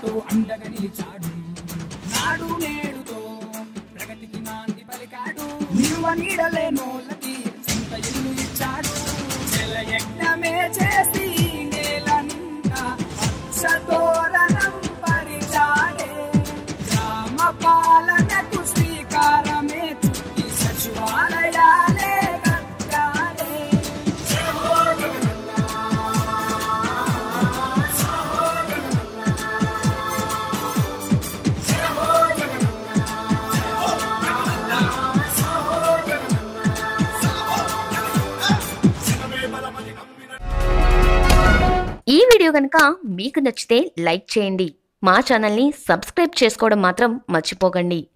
ఎంతో అండగా నిలిచాడు. నాడు నేడుతో ప్రగతికి నాంది పలికాడు. నిలువ నీడలేనోళ్ళకి సొంత ఇల్లు ఇచ్చాడు. జల యజ్ఞమే చేసి నేల నిండా పచ్చతోరణం పరిచాడే. గ్రామ పాలనకు శ్రీకారమే చుట్టి సచివాలయాలే కట్టాడే. ఈ వీడియో కనుక మీకు నచ్చితే లైక్ చేయండి. మా ఛానల్ని సబ్స్క్రైబ్ చేసుకోవడం మాత్రం మర్చిపోకండి.